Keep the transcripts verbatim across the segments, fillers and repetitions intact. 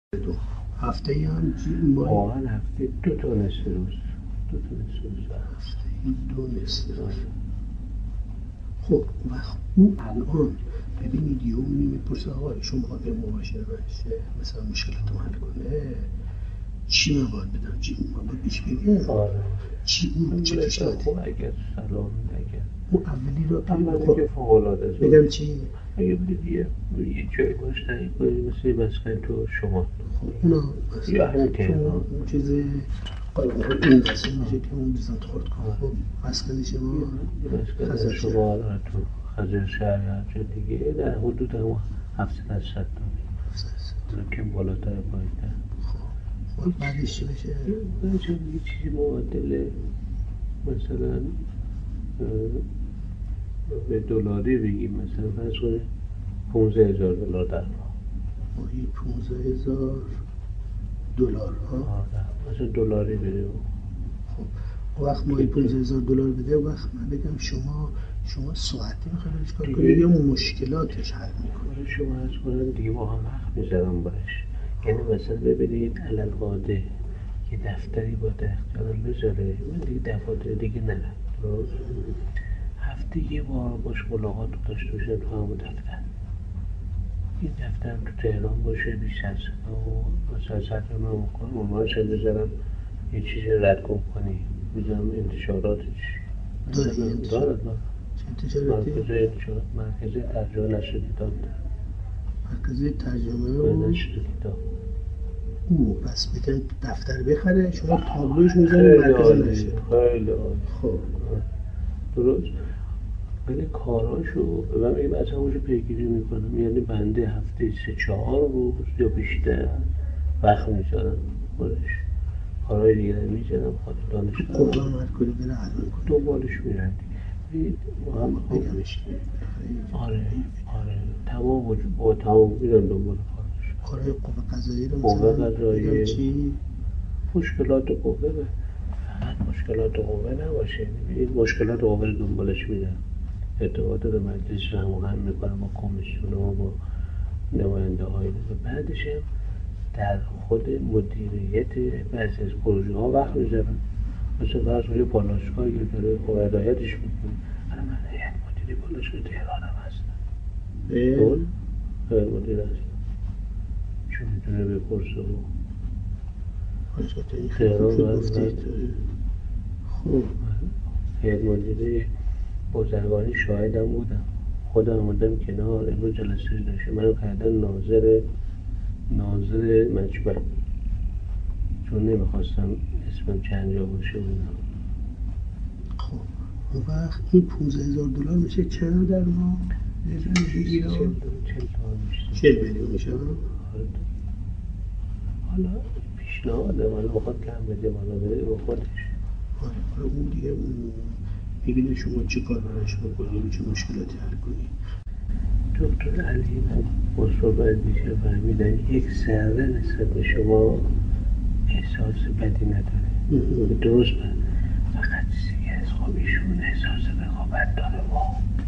دو هفته ای هم ماه واقعا هفته دو تا نصف روز دو تا نصف روز هفته ای دو نصف روز. خب وقت او الان ببینید یه اونی میپرسه آقا شما به مباشر بشه مثلا مشکلتو حل کنه چی مواد بدم چی اون مواد پیش بگه آره چی اون چه پیشنهادی خب اگر سلام اگر اون اولی رو اولی که فوق العاده بگم چی اگه بدید یه یه جایی باش تنید کنید مثل مسکن تو شما خب اونا یا مثلا همین تهران اون چیز این دسته میشه که اون بزن خورد کن خب مسکن شما مسکن خزر شما آره تو خزر شهر یا جای دیگه در حدود هم هفتصد هشتصد تا که بالاتر پایین‌تر. خب بعدش چی بشه؟ بعدش هم یه چیزی معادل مثلا به دلاری بگیم مثلا فرض کنید پونزده هزار دلار در ماه ماهی پونزده هزار دلار ها؟ آره مثلا دلاری بده. خب وقت ماهی پونزده هزار دلار بده وقت من بگم شما شما ساعتی میخواید چیکار کنید یا مشکلاتش حل میکنید؟ شما از کنم دیگه با هم وقت میذارم باش. یعنی مثلا ببینید علل قاعده یه دفتری با اختیارم بذاره من دیگه دفاتر دیگه نرم درست هفته یه بار باش ملاقات داشته باشم تو همون دفتر این دفتر تو تهران باشه بیش از و مثلا سطح من مکنم اونهاش هم بذارم یه چیزی رد کن کنی بذارم انتشاراتش داری انتشارات مرکز انتشارات مرکز ترجمه نشر کتاب مرکز ترجمه نشر کتاب او پس بگن دفتر بخره شما تابلوش میذارید مرکز نشر خیلی عالی خب درست ولی کاراشو من میگم از همونجا پیگیری میکنم یعنی بنده هفته سه چهار روز یا بیشتر وقت میذارم خودش کارهای دیگه میذارم خود دانشگاه قوه مرکزی بره حل میکنه دنبالش میرن دیگه ما هم بگمش آره آره تمام وجود با تمام میرن دنبال کارش کارهای قوه قضایی رو قوه مثلا قضایی چی؟ مشکلات قوه فقط مشکلات قوه نباشه این مشکلات قوه رو دنبالش میرن ارتباطات مجلس رو هماهنگ میکنم با کمیسیون و با نماینده های بعدش هم در خود مدیریت بعضی از پروژه ها وقت میذارن مثل فرض کنید پالایشگاهی که داره خب هدایتش میکنه حالا من هیئت مدیره پالایشگاه تهران هم هستم اون هیئت مدیره هستم چون میتونه بپرسه و تهران هستم خوب هیئت مدیره بازرگانی شاهدم بودم خودم آمدم کنار امروز جلسه داشته منو کردن ناظر ناظر مجمع چون نمیخواستم اسمم چند جا باشه بودم. خب اون وقت این پونزده هزار دلار میشه چند در ماه؟ میشه چل چل میلیون میشه حالا پیشنهاده حالا بخواد کم بده بالا بده با خودش آره اون دیگه میبینه شما چه کار برای شما کنید چه مشکلاتی حل کنید. دکتر علی با صحبت میشه فهمیدن یک ذره نسبت به شما احساس بدی نداره درست من فقط چیزی از خوابیشون احساس رقابت داره با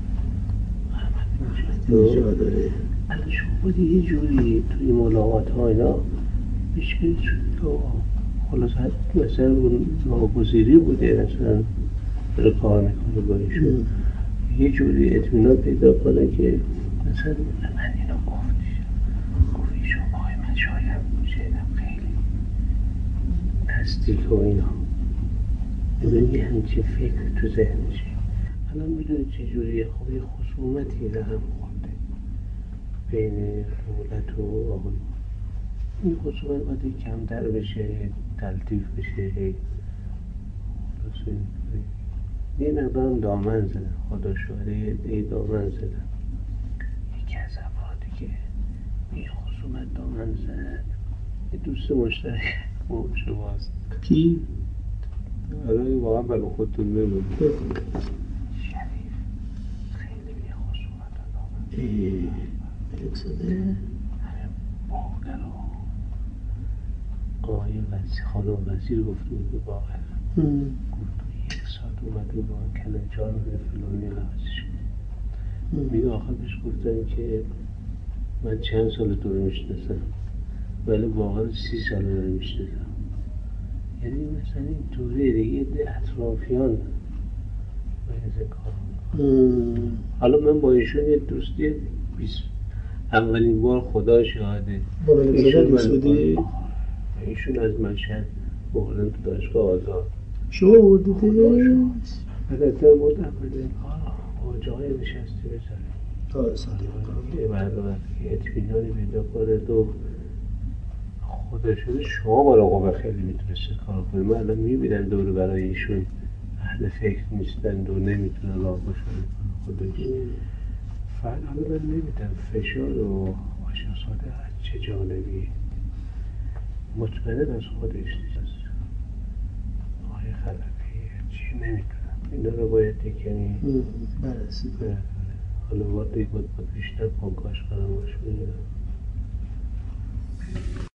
احمد اینجا داره الان شما بودی یه جوری توی ملاقات ها اینا مشکل شد خلاص مثلا ناگزیری بوده مثلا داره کار میکنه با ایشون یه جوری اطمینان پیدا کنه که مثلا من اینو گفتش گفت ایشون آقای من شاید شایدم خیلی نزدیک و اینا میدونی همچین فکر تو ذهنشه الان میدونی چه جوریه خب یه خصومتی رقم خورده بین دولت و آقای این خصومت باید کمتر بشه تلطیف بشه یه مقدارم دامن زدن خدا شاهده یه دامن زدن یکی از افرادی که این خصومت دامن زد یه دوست مشترک با شماست کی؟ آره واقعا برای خودتون بگم شریف خیلی یه خصومت دامن ای ملک زده همین باقر و آقای وزیر خانم وزیر گفته بود به باقر گفت یک ساعت اومده با کلنجار به فلانی عوضش میگه آخر بهش گفتن که من چند سال تو رو میشناسم ولی واقعا سی سال داره میشناسم. یعنی مثلا این طوری دیگه یه اطرافیان باید این کار میکنم. حالا من با ایشون یه دوستی بیست اولین بار خدا شاهده با ملکزاده دوست بودی؟ ایشون از مشهد بردن تو دانشگاه آزاد. شما بردیدش؟ البته بردم بده آجای نشستی بزنه آره صادق کنم یه مردم که اطمینانی پیدا کنه تو خدا شده شما با رقابه خیلی میتونسته کار کنه. من الان میبینم دور برای ایشون اهل فکر نیستن و نمیتونن راه باشن خودش. فقط حالا من نمیدم فشار و عاشق ساده از چه جانبی مطمئن از خودش نیست. آقای خلقی چی نمیتونم اینا رو باید یکنی بررسی کنم. حالا باید باید بیشتر کنکاش کنم باش بگیرم.